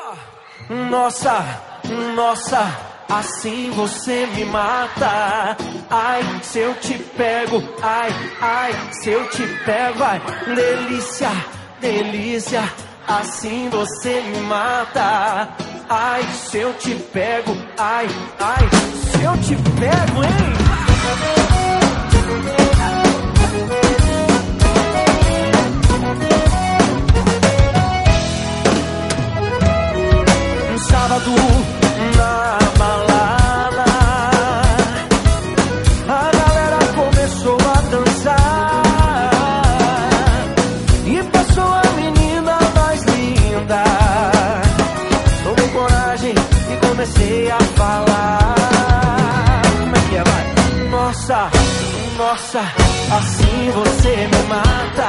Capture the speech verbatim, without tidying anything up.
Nossa, nossa, assim você me mata. Ai, se eu te pego, ai, ai, se eu te pego, ai, delícia, delícia, assim você me mata. Ai, se eu te pego, ai, ai, se eu te pego, hein? Um sábado na balada, a galera começou a dançar e passou a menina mais linda. Tomei coragem e comecei a falar. Como é que é, vai? Nossa, nossa, assim você me mata.